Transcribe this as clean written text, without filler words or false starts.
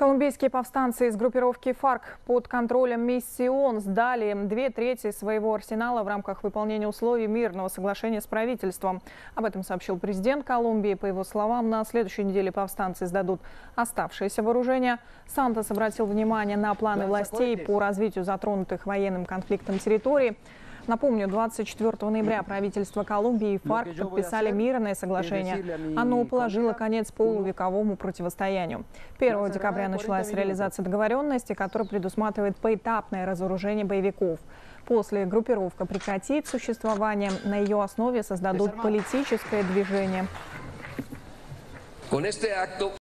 Колумбийские повстанцы из группировки ФАРК под контролем миссии ООН сдали 2/3 своего арсенала в рамках выполнения условий мирного соглашения с правительством. Об этом сообщил президент Колумбии. По его словам, на следующей неделе повстанцы сдадут оставшееся вооружение. Сантос обратил внимание на планы властей по развитию затронутых военным конфликтом территорий. Напомню, 24 ноября правительство Колумбии и ФАРК подписали мирное соглашение. Оно положило конец полувековому противостоянию. 1 декабря началась реализация договоренности, которая предусматривает поэтапное разоружение боевиков. После группировка прекратит существование. На ее основе создадут политическое движение.